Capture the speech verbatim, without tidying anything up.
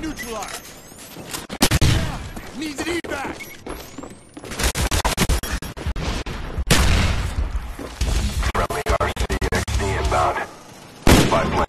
neutralized. Needs an evac. Friendly R C X D inbound. Spy plane